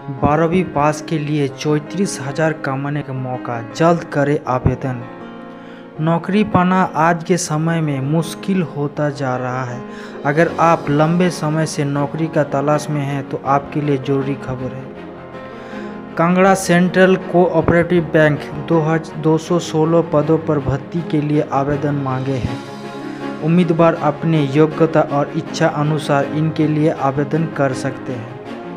12वीं पास के लिए 34,000 कमाने का मौका, जल्द करें आवेदन। नौकरी पाना आज के समय में मुश्किल होता जा रहा है। अगर आप लंबे समय से नौकरी का तलाश में हैं तो आपके लिए ज़रूरी खबर है। कांगड़ा सेंट्रल कोऑपरेटिव बैंक 216 पदों पर भर्ती के लिए आवेदन मांगे हैं। उम्मीदवार अपने योग्यता और इच्छा अनुसार इनके लिए आवेदन कर सकते हैं।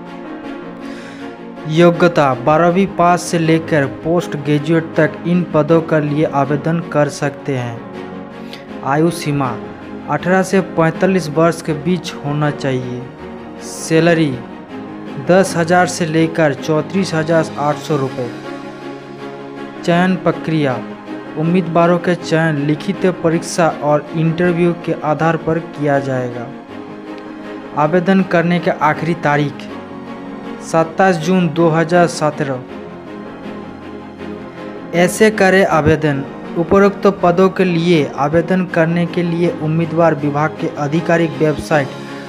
योग्यता 12वीं पास से लेकर पोस्ट ग्रेजुएट तक इन पदों के लिए आवेदन कर सकते हैं। आयु सीमा 18 से 45 वर्ष के बीच होना चाहिए। सैलरी 10,000 से लेकर 34,800 रुपये। चयन प्रक्रिया उम्मीदवारों के चयन लिखित परीक्षा और इंटरव्यू के आधार पर किया जाएगा। आवेदन करने की आखिरी तारीख 27 जून 2017। ऐसे करें आवेदन। उपरोक्त पदों के लिए आवेदन करने के लिए उम्मीदवार विभाग के आधिकारिक वेबसाइट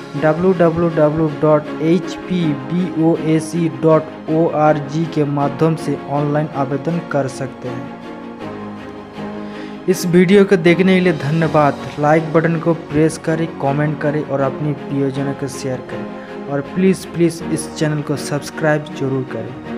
www.hpboc.org के माध्यम से ऑनलाइन आवेदन कर सकते हैं। इस वीडियो को देखने के लिए धन्यवाद। लाइक बटन को प्रेस करें, कमेंट करें और अपनी प्रियजनों को शेयर करें और प्लीज़ इस चैनल को सब्सक्राइब जरूर करें।